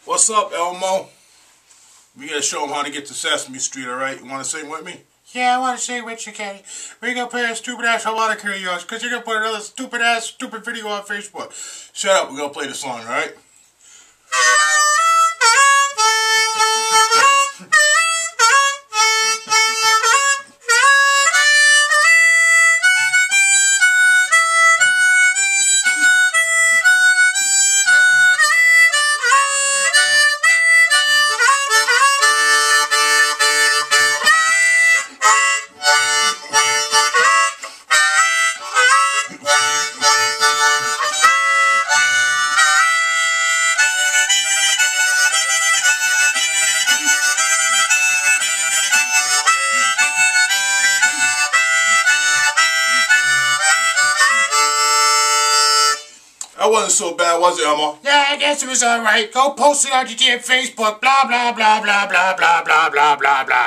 What's up, Elmo? We gotta show them how to get to Sesame Street, alright? You wanna sing with me? Yeah, I want to sing with you, Kenny. We're gonna play a stupid-ass harmonica of yours, because you're gonna put another stupid video on Facebook. Shut up, we're gonna play the song, alright? That wasn't so bad, was it, Elmo? Yeah, I guess it was alright. Go post it on your damn Facebook. Blah, blah, blah, blah, blah, blah, blah, blah, blah, blah.